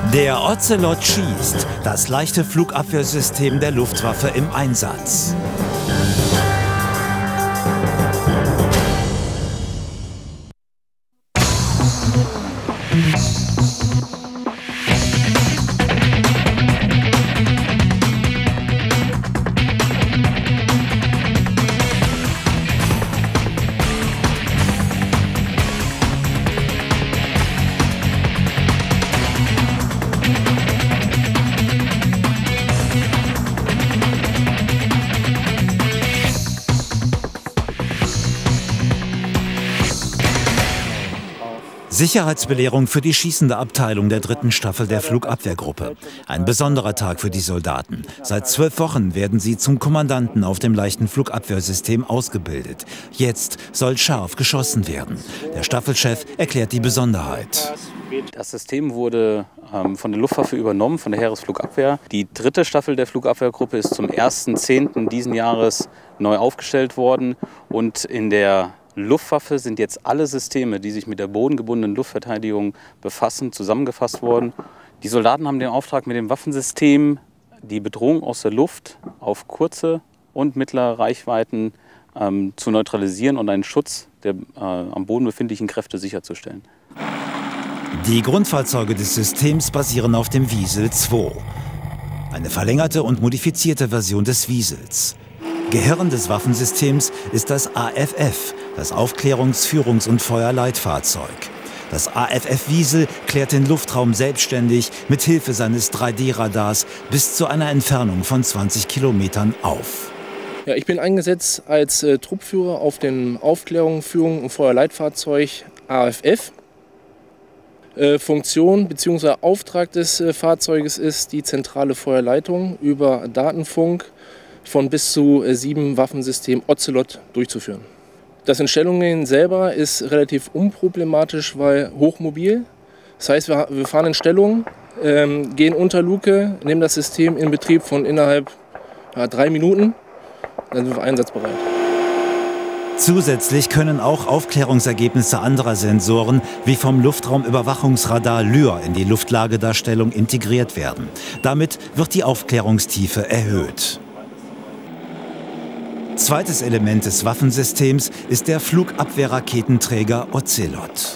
Der Ocelot schießt, das leichte Flugabwehrsystem der Luftwaffe im Einsatz. Sicherheitsbelehrung für die schießende Abteilung der 3. Staffel der Flugabwehrgruppe. Ein besonderer Tag für die Soldaten. Seit 12 Wochen werden sie zum Kommandanten auf dem leichten Flugabwehrsystem ausgebildet. Jetzt soll scharf geschossen werden. Der Staffelchef erklärt die Besonderheit. Das System wurde von der Luftwaffe übernommen, von der Heeresflugabwehr. Die 3. Staffel der Flugabwehrgruppe ist zum 1.10. diesen Jahres neu aufgestellt worden. Und in der Luftwaffe sind jetzt alle Systeme, die sich mit der bodengebundenen Luftverteidigung befassen, zusammengefasst worden. Die Soldaten haben den Auftrag, mit dem Waffensystem die Bedrohung aus der Luft auf kurze und mittlere Reichweiten zu neutralisieren und einen Schutz der am Boden befindlichen Kräfte sicherzustellen. Die Grundfahrzeuge des Systems basieren auf dem Wiesel 2. Eine verlängerte und modifizierte Version des Wiesels. Gehirn des Waffensystems ist das AFF, das Aufklärungs-, Führungs- und Feuerleitfahrzeug. Das AFF-Wiesel klärt den Luftraum selbstständig mit Hilfe seines 3D-Radars bis zu einer Entfernung von 20 Kilometern auf. Ja, ich bin eingesetzt als Truppführer auf dem Aufklärung, Führung und Feuerleitfahrzeug AFF. Funktion bzw. Auftrag des Fahrzeuges ist die zentrale Feuerleitung über Datenfunk von bis zu 7 Waffensystemen Ocelot durchzuführen. Das Instellungen selber ist relativ unproblematisch, weil hochmobil. Das heißt, wir fahren in Stellung, gehen unter Luke, nehmen das System in Betrieb von innerhalb 3 Minuten, dann sind wir einsatzbereit. Zusätzlich können auch Aufklärungsergebnisse anderer Sensoren wie vom Luftraumüberwachungsradar LYR in die Luftlagedarstellung integriert werden. Damit wird die Aufklärungstiefe erhöht. Zweites Element des Waffensystems ist der Flugabwehrraketenträger Ocelot.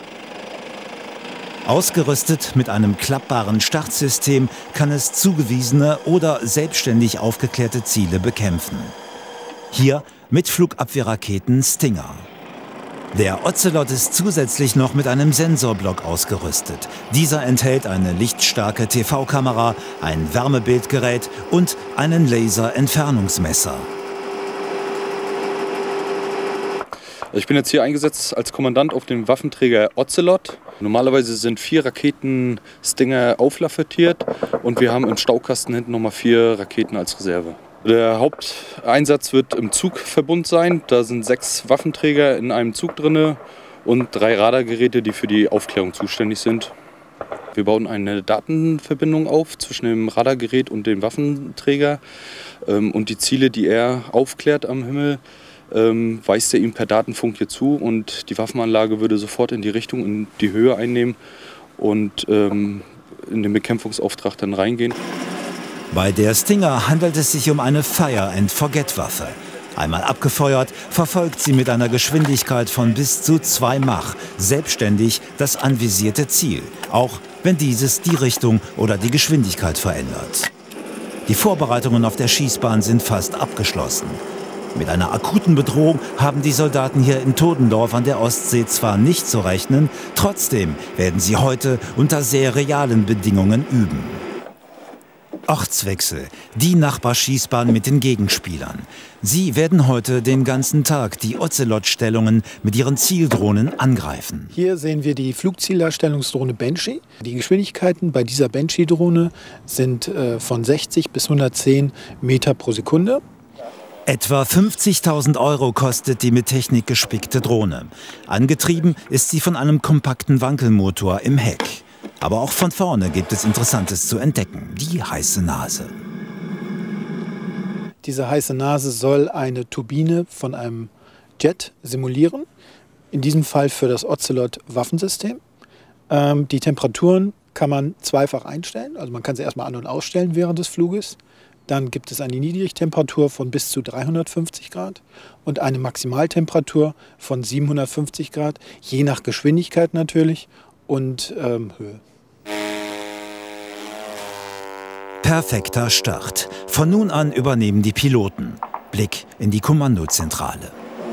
Ausgerüstet mit einem klappbaren Startsystem kann es zugewiesene oder selbstständig aufgeklärte Ziele bekämpfen. Hier mit Flugabwehrraketen Stinger. Der Ocelot ist zusätzlich noch mit einem Sensorblock ausgerüstet. Dieser enthält eine lichtstarke TV-Kamera, ein Wärmebildgerät und einen Laser-Entfernungsmesser. Ich bin jetzt hier eingesetzt als Kommandant auf dem Waffenträger Ocelot. Normalerweise sind 4 Raketen Stinger auflafettiert und wir haben im Staukasten hinten nochmal 4 Raketen als Reserve. Der Haupteinsatz wird im Zugverbund sein. Da sind 6 Waffenträger in einem Zug drin und 3 Radargeräte, die für die Aufklärung zuständig sind. Wir bauen eine Datenverbindung auf zwischen dem Radargerät und dem Waffenträger. Und die Ziele, die er aufklärt am Himmel, weist er ihm per Datenfunk hier zu und die Waffenanlage würde sofort in die Richtung, in die Höhe einnehmen und in den Bekämpfungsauftrag dann reingehen. Bei der Stinger handelt es sich um eine Fire-and-Forget-Waffe. Einmal abgefeuert, verfolgt sie mit einer Geschwindigkeit von bis zu 2 Mach selbstständig das anvisierte Ziel, auch wenn dieses die Richtung oder die Geschwindigkeit verändert. Die Vorbereitungen auf der Schießbahn sind fast abgeschlossen. Mit einer akuten Bedrohung haben die Soldaten hier in Todendorf an der Ostsee zwar nicht zu rechnen, trotzdem werden sie heute unter sehr realen Bedingungen üben. Ortswechsel, die Nachbarschießbahn mit den Gegenspielern. Sie werden heute den ganzen Tag die Ocelot-Stellungen mit ihren Zieldrohnen angreifen. Hier sehen wir die Flugzielerstellungsdrohne Banshee. Die Geschwindigkeiten bei dieser Banshee-Drohne sind von 60 bis 110 Meter pro Sekunde. Etwa 50.000 € kostet die mit Technik gespickte Drohne. Angetrieben ist sie von einem kompakten Wankelmotor im Heck. Aber auch von vorne gibt es Interessantes zu entdecken, die heiße Nase. Diese heiße Nase soll eine Turbine von einem Jet simulieren, in diesem Fall für das Ocelot-Waffensystem. Die Temperaturen kann man zweifach einstellen. Also man kann sie erstmal an- und ausstellen während des Fluges. Dann gibt es eine Niedrigtemperatur von bis zu 350 Grad und eine Maximaltemperatur von 750 Grad, je nach Geschwindigkeit natürlich und Höhe. Perfekter Start. Von nun an übernehmen die Piloten. Blick in die Kommandozentrale.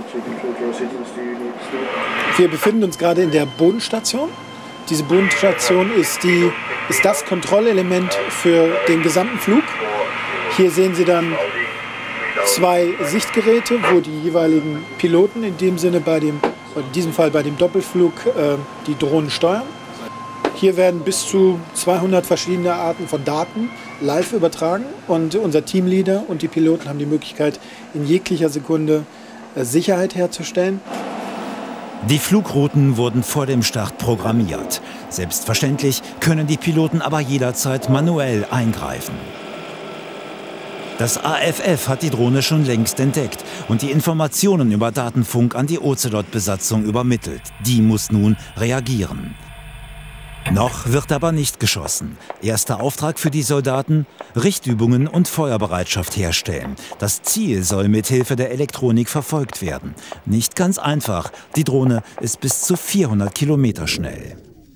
Wir befinden uns gerade in der Bodenstation. Diese Bodenstation ist das Kontrollelement für den gesamten Flug. Hier sehen Sie dann 2 Sichtgeräte, wo die jeweiligen Piloten in diesem Fall bei dem Doppelflug die Drohnen steuern. Hier werden bis zu 200 verschiedene Arten von Daten live übertragen und unser Teamleader und die Piloten haben die Möglichkeit, in jeglicher Sekunde Sicherheit herzustellen. Die Flugrouten wurden vor dem Start programmiert. Selbstverständlich können die Piloten aber jederzeit manuell eingreifen. Das AFF hat die Drohne schon längst entdeckt und die Informationen über Datenfunk an die Ocelot-Besatzung übermittelt. Die muss nun reagieren. Noch wird aber nicht geschossen. Erster Auftrag für die Soldaten: Richtübungen und Feuerbereitschaft herstellen. Das Ziel soll mithilfe der Elektronik verfolgt werden. Nicht ganz einfach. Die Drohne ist bis zu 400 Kilometer schnell.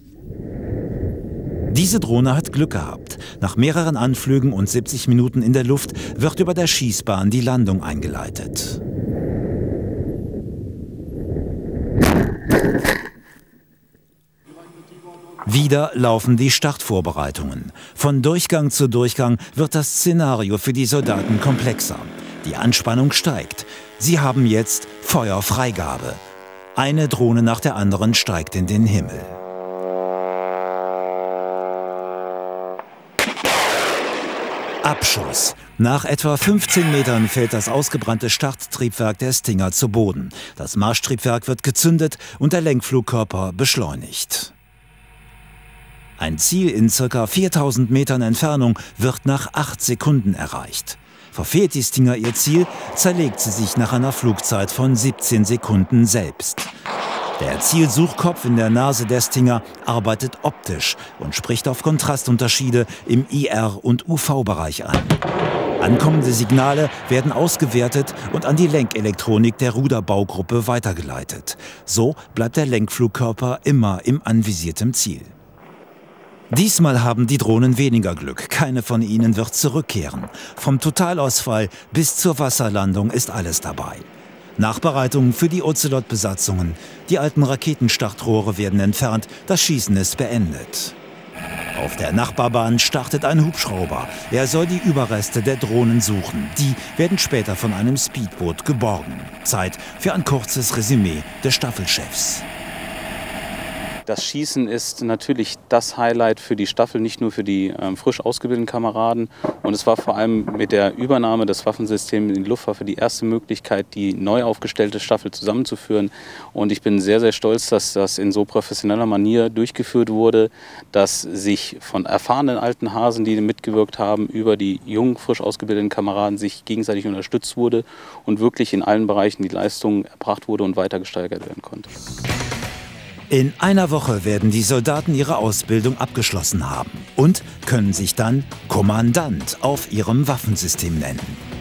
Diese Drohne hat Glück gehabt. Nach mehreren Anflügen und 70 Minuten in der Luft wird über der Schießbahn die Landung eingeleitet. Wieder laufen die Startvorbereitungen. Von Durchgang zu Durchgang wird das Szenario für die Soldaten komplexer. Die Anspannung steigt. Sie haben jetzt Feuerfreigabe. Eine Drohne nach der anderen steigt in den Himmel. Abschuss. Nach etwa 15 Metern fällt das ausgebrannte Starttriebwerk der Stinger zu Boden. Das Marschtriebwerk wird gezündet und der Lenkflugkörper beschleunigt. Ein Ziel in ca. 4000 Metern Entfernung wird nach 8 Sekunden erreicht. Verfehlt die Stinger ihr Ziel, zerlegt sie sich nach einer Flugzeit von 17 Sekunden selbst. Der Zielsuchkopf in der Nase der Stinger arbeitet optisch und spricht auf Kontrastunterschiede im IR- und UV-Bereich an. Ankommende Signale werden ausgewertet und an die Lenkelektronik der Ruderbaugruppe weitergeleitet. So bleibt der Lenkflugkörper immer im anvisierten Ziel. Diesmal haben die Drohnen weniger Glück. Keine von ihnen wird zurückkehren. Vom Totalausfall bis zur Wasserlandung ist alles dabei. Nachbereitungen für die Ocelot-Besatzungen. Die alten Raketenstartrohre werden entfernt, das Schießen ist beendet. Auf der Nachbarbahn startet ein Hubschrauber. Er soll die Überreste der Drohnen suchen. Die werden später von einem Speedboot geborgen. Zeit für ein kurzes Resümee des Staffelchefs. Das Schießen ist natürlich das Highlight für die Staffel, nicht nur für die frisch ausgebildeten Kameraden. Und es war vor allem mit der Übernahme des Waffensystems in die Luftwaffe die erste Möglichkeit, die neu aufgestellte Staffel zusammenzuführen. Und ich bin sehr, sehr stolz, dass das in so professioneller Manier durchgeführt wurde, dass sich von erfahrenen alten Hasen, die mitgewirkt haben, über die jungen, frisch ausgebildeten Kameraden sich gegenseitig unterstützt wurde und wirklich in allen Bereichen die Leistung erbracht wurde und weiter gesteigert werden konnte. In einer Woche werden die Soldaten ihre Ausbildung abgeschlossen haben und können sich dann Kommandant auf ihrem Waffensystem nennen.